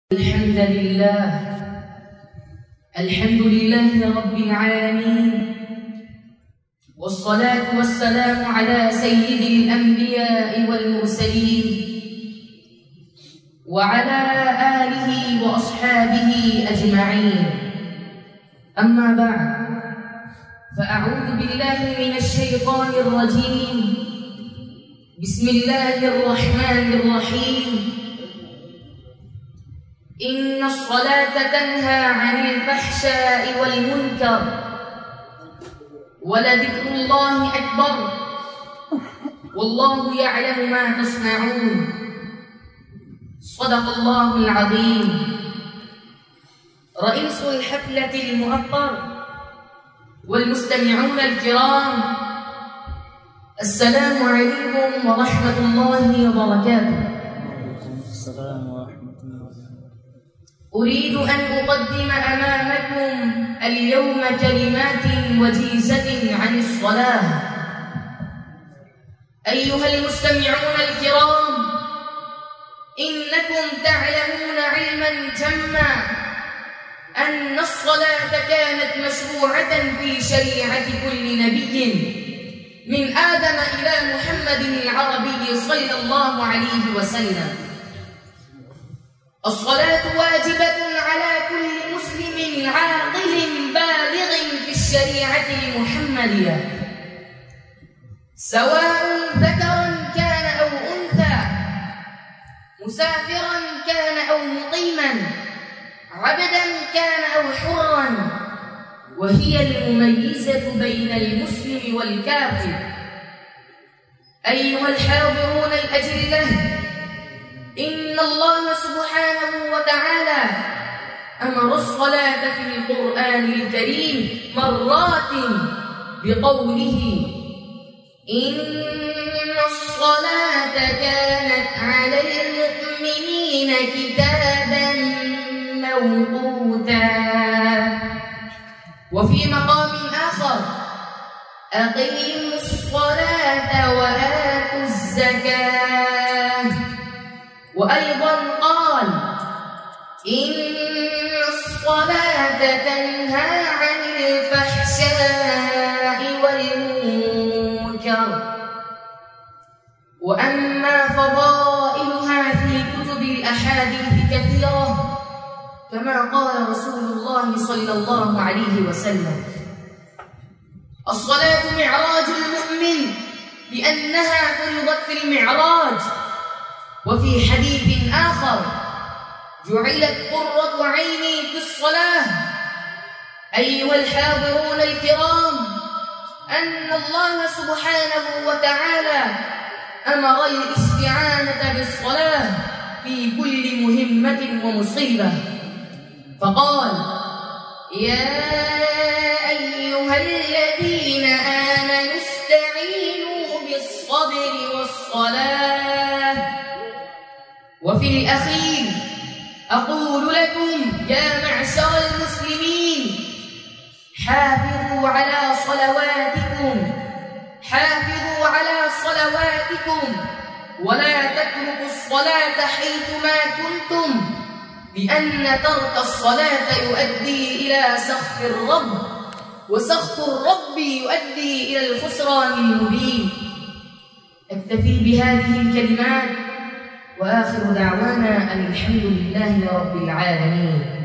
الحمد لله رب العالمين، والصلاة والسلام على سيد الأنبياء والمرسلين وعلى آله وأصحابه أجمعين. أما بعد، فأعوذ بالله من الشيطان الرجيم. بسم الله الرحمن الرحيم. إن الصلاة تنهى عن الفحشاء والمنكر ولذكر الله أكبر والله يعلم ما تصنعون. صدق الله العظيم. رئيس الحفلة المؤطر والمستمعون الكرام، السلام عليكم ورحمة الله وبركاته. السلام ورحمة الله. أريد أن أقدم أمامكم اليوم كلمات وجيزة عن الصلاة. أيها المستمعون الكرام، إنكم تعلمون علما جما أن الصلاة كانت مشروعة في شريعة كل نبي من آدم إلى محمد العربي صلى الله عليه وسلم. الصلاة واجبة على كل مسلم عاقل بالغ في الشريعة المحمدية، سواء ذكرا كان أو أنثى، مسافرا كان أو مقيما، عبدا كان أو حرا، وهي المميزة بين المسلم والكافر. أيها الحاضرون الأجلة، إن الله سبحانه وتعالى أمر الصلاة في القرآن الكريم مرات بقوله: إن الصلاة كانت على المؤمنين كتابا موقوتا. وفي مقام آخر: أقيموا الصلاة وآتوا الزكاة. وأيضا قال: إن الصلاة تنهى عن الفحشاء والمنكر. وأما فضائلها في كتب الأحاديث كثيرة، كما قال رسول الله صلى الله عليه وسلم: الصلاة معراج المؤمن لأنها فرضت في المعراج. وفي حديث آخر: جعلت قرة عيني في الصلاة. أيها الحاضرون الكرام، أن الله سبحانه وتعالى أمر الاستعانة بالصلاة في كل مهمة ومصيبة، فقال: يا أيها الذين آمنوا استعينوا بالصبر والصلاة. وفي الأخير: أقول لكم يا معشر المسلمين، حافظوا على صلواتكم ولا تتركوا الصلاة حيثما كنتم، لأن ترك الصلاة يؤدي إلى سخط الرب، وسخط الرب يؤدي إلى الخسران المبين. أكتفي بهذه الكلمات، وآخر دعوانا أن الحمد لله رب العالمين.